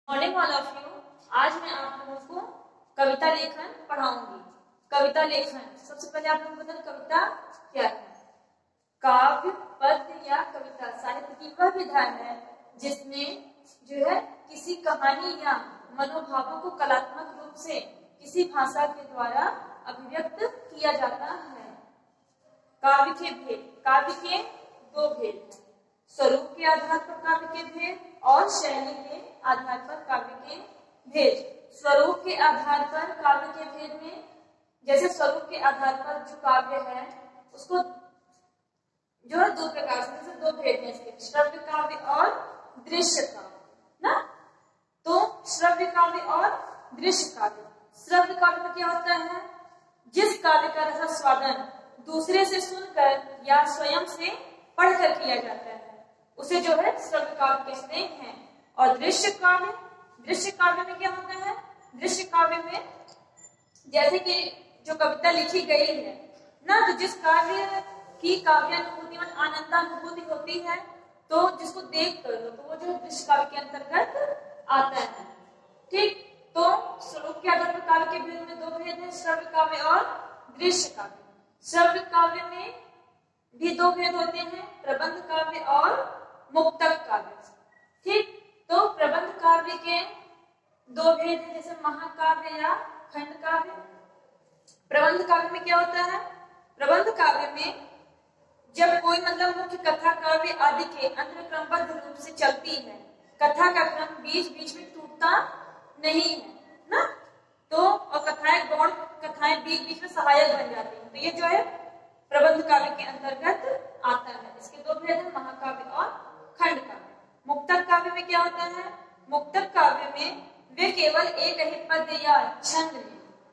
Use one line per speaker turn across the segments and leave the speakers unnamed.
Morning all of you. आज मैं आप लोगों को कविता लेखन पढ़ाऊंगी। कविता लेखन, सबसे पहले आप लोगों को पता कविता क्या है। काव्य, पद्य या कविता साहित्य की वह विधा है जिसमें जो है किसी कहानी या मनोभावों को कलात्मक रूप से किसी भाषा के द्वारा अभिव्यक्त किया जाता है। काव्य के भेद, काव्य के दो भेद हैं, स्वरूप के आधार पर काव्य के भेद और शैली के आधार पर काव्य के भेद। स्वरूप के आधार पर काव्य के भेद में, जैसे स्वरूप के आधार पर जो काव्य है उसको जो है दो प्रकार से, जैसे दो भेद हैं इसके, श्रव्य काव्य और दृश्य काव्य ना। तो श्रव्य काव्य और दृश्य काव्य। श्रव्य काव्य में क्या होता है, जिस काव्य का रसास्वादन दूसरे से सुनकर या स्वयं से पढ़कर किया जाता है उसे जो है श्रव्य काव्य कहते हैं। और दृश्य काव्य, दृश्य काव्य में क्या होता है, दृश्य काव्य में जैसे कि जो कविता लिखी गई है ना, तो जिस काव्य की काव्यानुभूति में आनंदानुभूति होती है तो जिसको देख कर तो वो जो दृश्य काव्य के अंतर्गत आता है। ठीक, तो स्वरूप के आधार पर काव्य के भेद में दो भेद है, श्रव्य काव्य और दृश्य काव्य। श्रव्य काव्य में भी दो भेद होते हैं, प्रबंध काव्य और मुक्तक काव्य। ठीक, तो प्रबंध काव्य के दो भेद हैं, जैसे महाकाव्य या खंड काव्य। प्रबंध काव्य में क्या होता है, प्रबंध काव्य में जब कोई मतलब मुख्य कथा काव्य आदि के अंतर क्रमबद्ध रूप से चलती है, कथा का क्रम बीच बीच में टूटता नहीं है ना, तो और कथाएं गौण कथाएं बीच बीच में सहायक बन जाती हैं, तो ये जो है प्रबंध काव्य के अंतर्गत आता है। इसके दो भेद हैं, महाकाव्य और खंड काव्य। मुक्तक काव्य में क्या होता है, मुक्तक काव्य में वे केवल एक ही पद्य या छंद में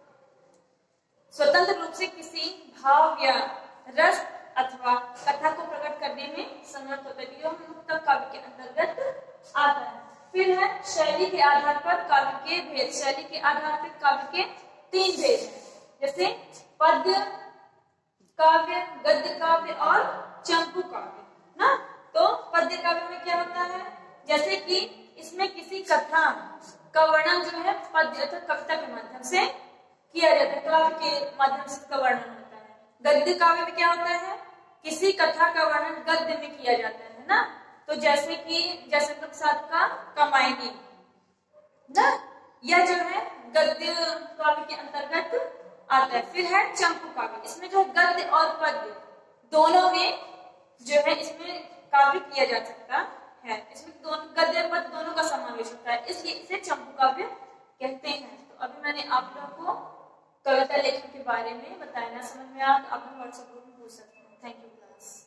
स्वतंत्र रूप से किसी भाव या रस अथवा कथा को प्रकट करने में समर्थ होता है, यह मुक्तक काव्य के अंतर्गत आता है। फिर है शैली के आधार पर काव्य के भेद। शैली के आधार पर काव्य के तीन भेद हैं, जैसे पद्य काव्य, गद्य काव्य और चंपू काव्य ना। तो पद्य काव्य में क्या होता है, जैसे कि इसमें किसी कथा का वर्णन जो है पद्य अथवा कविता के माध्यम से किया जाता है, काव्य के माध्यम से इसका वर्णन होता है। गद्य काव्य में क्या होता है, किसी कथा का वर्णन गद्य में किया जाता है ना, तो जैसे कि जैसे प्रसाद का कामायनी ना, यह जो है गद्य काव्य के अंतर्गत आता है। फिर है चंपू काव्य, इसमें जो गद्य और पद्य दोनों में जो है इसमें काव्य किया जा सकता है, इसमें दोनों गद्य और पद्य दोनों का समावेश होता है, इसलिए इसे चंपू काव्य कहते हैं। तो अभी मैंने आप लोगों को कविता लेखन के बारे में बताया, ना समझ में आया तो आप व्हाट्सएप ग्रुप में पूछ सकते हैं। Thank you class.